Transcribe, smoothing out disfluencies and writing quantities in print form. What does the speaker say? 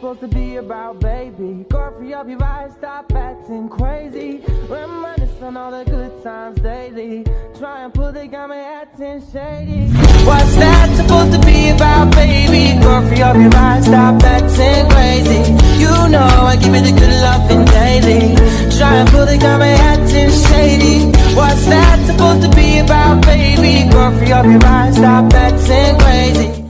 supposed to be about, baby? Girl, free up your eyes, stop acting crazy. Reminisce on all the good times daily. Try and pull the got me acting shady. What's that supposed to be about, baby? Girl, free up your eyes, stop acting crazy. You know I give you the good loving daily. Try and pull the got me acting shady. What's that supposed to be about, baby? Girl, free up your eyes, stop acting crazy.